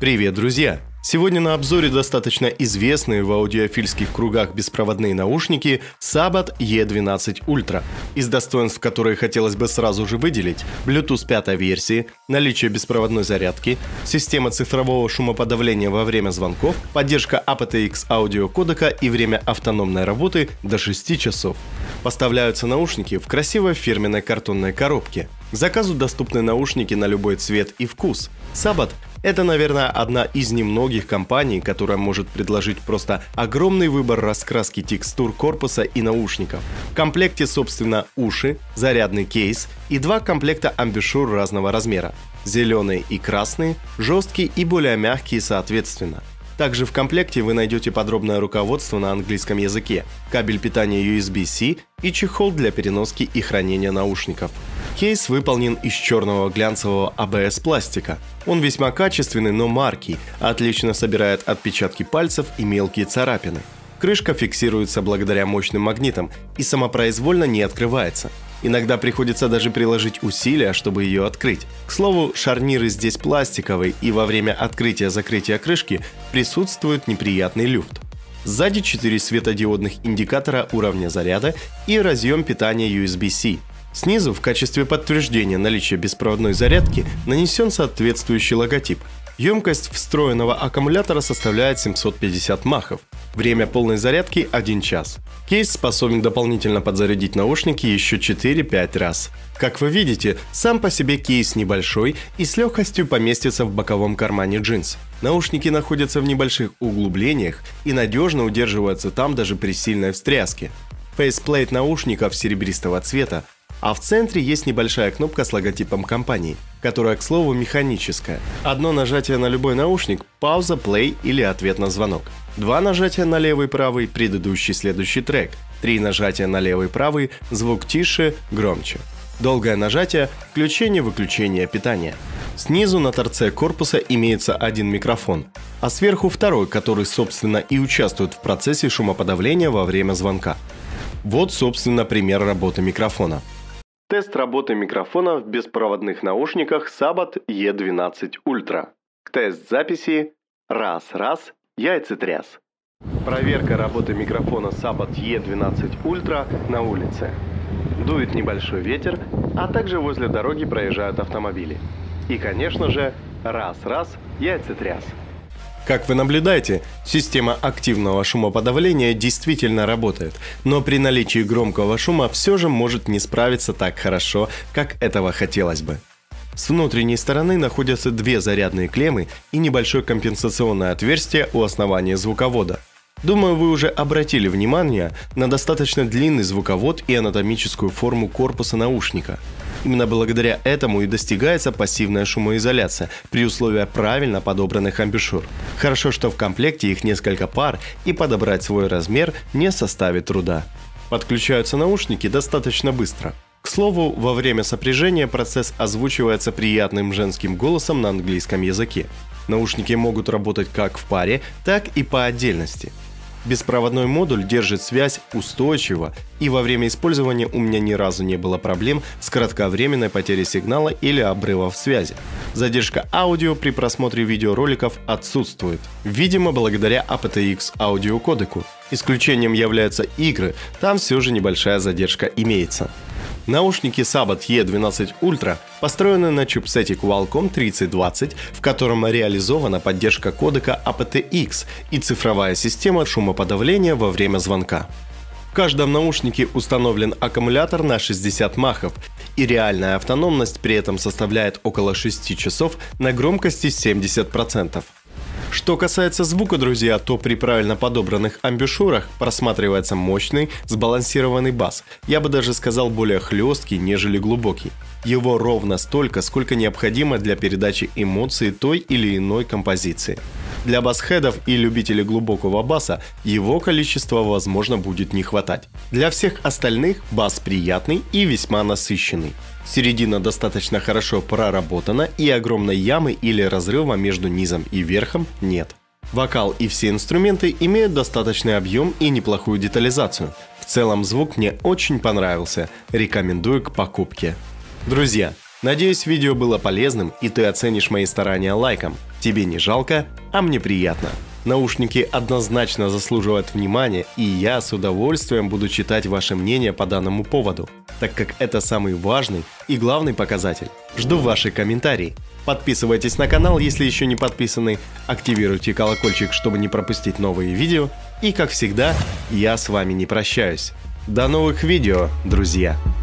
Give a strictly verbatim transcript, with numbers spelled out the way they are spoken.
Привет, друзья! Сегодня на обзоре достаточно известные в аудиофильских кругах беспроводные наушники Sabat и двенадцать Ultra, из достоинств которые хотелось бы сразу же выделить: Bluetooth пятой версии, наличие беспроводной зарядки, система цифрового шумоподавления во время звонков, поддержка эй пи ти экс аудиокодека и время автономной работы до шести часов. Поставляются наушники в красивой фирменной картонной коробке. К заказу доступны наушники на любой цвет и вкус. Sabat – это, наверное, одна из немногих компаний, которая может предложить просто огромный выбор раскраски текстур корпуса и наушников. В комплекте, собственно, уши, зарядный кейс и два комплекта амбушюр разного размера. Зеленые и красные, жесткие и более мягкие соответственно. Также в комплекте вы найдете подробное руководство на английском языке, кабель питания ю эс би-C и чехол для переноски и хранения наушников. Кейс выполнен из черного глянцевого эй би эс-пластика. Он весьма качественный, но маркий, отлично собирает отпечатки пальцев и мелкие царапины. Крышка фиксируется благодаря мощным магнитам и самопроизвольно не открывается. Иногда приходится даже приложить усилия, чтобы ее открыть. К слову, шарниры здесь пластиковые, и во время открытия-закрытия крышки присутствует неприятный люфт. Сзади четыре светодиодных индикатора уровня заряда и разъем питания ю эс би-C. Снизу, в качестве подтверждения наличия беспроводной зарядки, нанесен соответствующий логотип. Емкость встроенного аккумулятора составляет семьсот пятьдесят махов. Время полной зарядки – один час. Кейс способен дополнительно подзарядить наушники еще четыре-пять раз. Как вы видите, сам по себе кейс небольшой и с легкостью поместится в боковом кармане джинс. Наушники находятся в небольших углублениях и надежно удерживаются там даже при сильной встряске. Фейсплейт наушников серебристого цвета, а в центре есть небольшая кнопка с логотипом компании, которая, к слову, механическая. Одно нажатие на любой наушник – пауза, плей или ответ на звонок. Два нажатия на левый-правый – предыдущий следующий трек. Три нажатия на левый-правый – звук тише, громче. Долгое нажатие – включение-выключение питания. Снизу на торце корпуса имеется один микрофон, а сверху второй, который, собственно, и участвует в процессе шумоподавления во время звонка. Вот, собственно, пример работы микрофона. Тест работы микрофона в беспроводных наушниках Sabat и двенадцать Ultra. Тест записи. Раз-раз, яйцетряс. Проверка работы микрофона Sabat и двенадцать Ultra на улице. Дует небольшой ветер, а также возле дороги проезжают автомобили. И, конечно же, раз-раз, яйцетряс. Как вы наблюдаете, система активного шумоподавления действительно работает, но при наличии громкого шума все же может не справиться так хорошо, как этого хотелось бы. С внутренней стороны находятся две зарядные клеммы и небольшое компенсационное отверстие у основания звуковода. Думаю, вы уже обратили внимание на достаточно длинный звуковод и анатомическую форму корпуса наушника. Именно благодаря этому и достигается пассивная шумоизоляция при условии правильно подобранных амбушюр. Хорошо, что в комплекте их несколько пар, и подобрать свой размер не составит труда. Подключаются наушники достаточно быстро. К слову, во время сопряжения процесс озвучивается приятным женским голосом на английском языке. Наушники могут работать как в паре, так и по отдельности. Беспроводной модуль держит связь устойчиво, и во время использования у меня ни разу не было проблем с кратковременной потерей сигнала или обрывов связи. Задержка аудио при просмотре видеороликов отсутствует, видимо, благодаря эй пи ти экс аудиокодеку. Исключением являются игры, там все же небольшая задержка имеется. Наушники Sabat и двенадцать Ultra построены на чипсете Qualcomm тридцать двадцать, в котором реализована поддержка кодека эй пи ти экс и цифровая система шумоподавления во время звонка. В каждом наушнике установлен аккумулятор на шестьдесят махов, и реальная автономность при этом составляет около шести часов на громкости семьдесят процентов. Что касается звука, друзья, то при правильно подобранных амбушюрах просматривается мощный, сбалансированный бас. Я бы даже сказал, более хлесткий, нежели глубокий. Его ровно столько, сколько необходимо для передачи эмоций той или иной композиции. Для басхедов и любителей глубокого баса его количества, возможно, будет не хватать. Для всех остальных бас приятный и весьма насыщенный. Середина достаточно хорошо проработана, и огромной ямы или разрыва между низом и верхом нет. Вокал и все инструменты имеют достаточный объем и неплохую детализацию. В целом звук мне очень понравился, рекомендую к покупке. Друзья, Надеюсь, видео было полезным и ты оценишь мои старания лайком. Тебе не жалко, а мне приятно. Наушники однозначно заслуживают внимания, и я с удовольствием буду читать ваше мнение по данному поводу, так как это самый важный и главный показатель. Жду ваши комментарии. Подписывайтесь на канал, если еще не подписаны, активируйте колокольчик, чтобы не пропустить новые видео, и, как всегда, я с вами не прощаюсь. До новых видео, друзья!